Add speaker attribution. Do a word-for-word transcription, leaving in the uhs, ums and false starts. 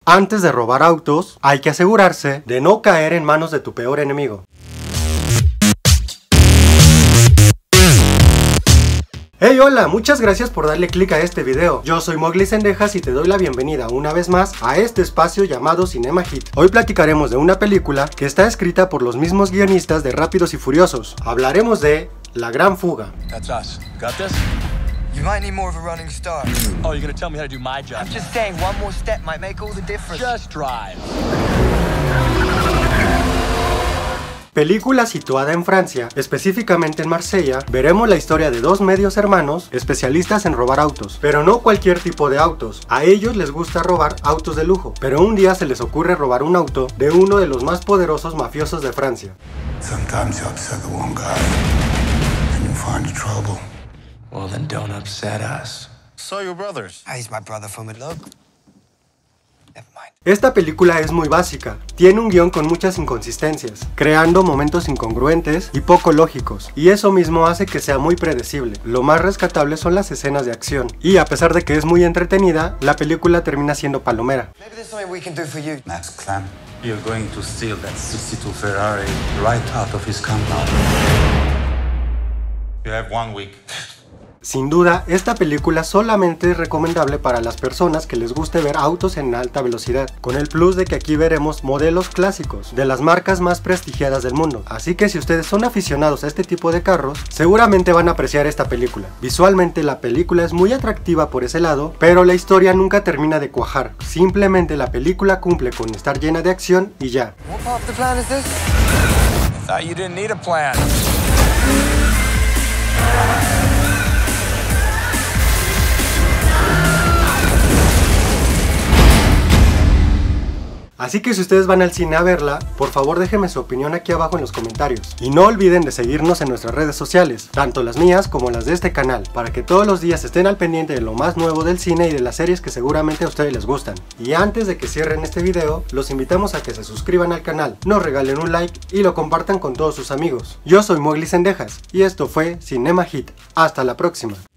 Speaker 1: Antes de robar autos, hay que asegurarse de no caer en manos de tu peor enemigo. Hey, hola, muchas gracias por darle click a este video. Yo soy Mowgli Cendejas y te doy la bienvenida una vez más a este espacio llamado Cinema Hit. Hoy platicaremos de una película que está escrita por los mismos guionistas de Rápidos y Furiosos. Hablaremos de La Gran Fuga.
Speaker 2: That's us. Got this?
Speaker 3: You might need more of a running start.
Speaker 2: Oh, you're gonna tell me how to do my job?
Speaker 3: I'm just saying, one more step might make all the difference.
Speaker 2: Just drive.
Speaker 1: Película situada en Francia, específicamente en Marsella, veremos la historia de dos medios hermanos especialistas en robar autos, pero no cualquier tipo de autos. A ellos les gusta robar autos de lujo, pero un día se les ocurre robar un auto de uno de los más poderosos mafiosos de Francia.
Speaker 4: Sometimes you upset the one guy and you find trouble.
Speaker 2: Well, then don't upset us.
Speaker 4: So your brothers.
Speaker 3: Ah, he's my brother from it, look. Never mind.
Speaker 1: Esta película es muy básica, tiene un guión con muchas inconsistencias, creando momentos incongruentes y poco lógicos, y eso mismo hace que sea muy predecible. Lo más rescatable son las escenas de acción, y a pesar de que es muy entretenida, la película termina siendo palomera.
Speaker 3: Maybe there's something we can do for you.
Speaker 4: Max Clam, you're going to steal that sixty-two Ferrari right out of his compound. You have one week.
Speaker 1: Sin duda, esta película solamente es recomendable para las personas que les guste ver autos en alta velocidad, con el plus de que aquí veremos modelos clásicos de las marcas más prestigiadas del mundo. Así que si ustedes son aficionados a este tipo de carros, seguramente van a apreciar esta película. Visualmente la película es muy atractiva por ese lado, pero la historia nunca termina de cuajar. Simplemente la película cumple con estar llena de acción y ya.
Speaker 3: What part of the plan is this?
Speaker 2: I thought you didn't need a plan.
Speaker 1: Así que si ustedes van al cine a verla, por favor déjenme su opinión aquí abajo en los comentarios. Y no olviden de seguirnos en nuestras redes sociales, tanto las mías como las de este canal, para que todos los días estén al pendiente de lo más nuevo del cine y de las series que seguramente a ustedes les gustan. Y antes de que cierren este video, los invitamos a que se suscriban al canal, nos regalen un like y lo compartan con todos sus amigos. Yo soy Mowgli Cendejas y esto fue Cinema Hit. Hasta la próxima.